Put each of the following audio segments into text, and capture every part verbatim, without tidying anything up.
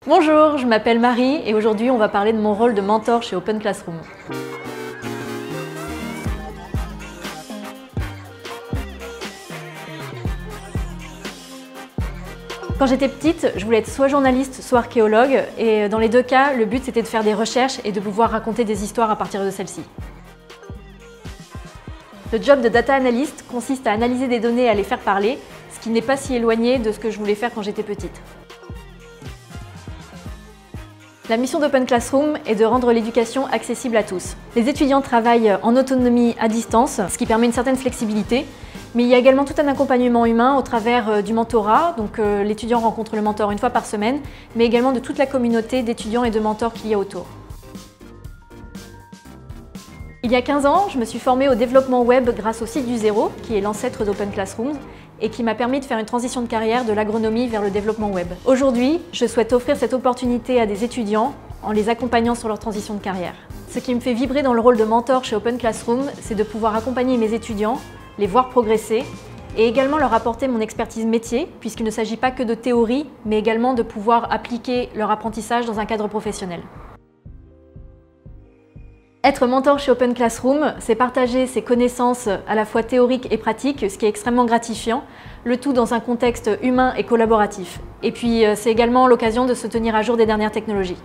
Bonjour, je m'appelle Marie et aujourd'hui on va parler de mon rôle de mentor chez Open Classroom. Quand j'étais petite, je voulais être soit journaliste, soit archéologue, et dans les deux cas, le but c'était de faire des recherches et de pouvoir raconter des histoires à partir de celles-ci. Le job de data analyst consiste à analyser des données et à les faire parler, ce qui n'est pas si éloigné de ce que je voulais faire quand j'étais petite. La mission d'Open Classroom est de rendre l'éducation accessible à tous. Les étudiants travaillent en autonomie à distance, ce qui permet une certaine flexibilité, mais il y a également tout un accompagnement humain au travers du mentorat, donc euh, l'étudiant rencontre le mentor une fois par semaine, mais également de toute la communauté d'étudiants et de mentors qu'il y a autour. Il y a quinze ans, je me suis formée au développement web grâce au site du Zéro, qui est l'ancêtre d'Open Classroom, et qui m'a permis de faire une transition de carrière de l'agronomie vers le développement web. Aujourd'hui, je souhaite offrir cette opportunité à des étudiants en les accompagnant sur leur transition de carrière. Ce qui me fait vibrer dans le rôle de mentor chez Open Classroom, c'est de pouvoir accompagner mes étudiants, les voir progresser et également leur apporter mon expertise métier, puisqu'il ne s'agit pas que de théorie, mais également de pouvoir appliquer leur apprentissage dans un cadre professionnel. Être mentor chez Open Classroom, c'est partager ses connaissances à la fois théoriques et pratiques, ce qui est extrêmement gratifiant, le tout dans un contexte humain et collaboratif. Et puis c'est également l'occasion de se tenir à jour des dernières technologies.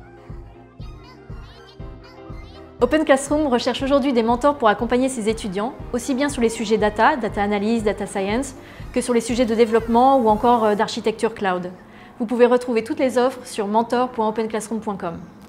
Open Classroom recherche aujourd'hui des mentors pour accompagner ses étudiants, aussi bien sur les sujets data, data analyse, data science, que sur les sujets de développement ou encore d'architecture cloud. Vous pouvez retrouver toutes les offres sur mentor point open classroom point com.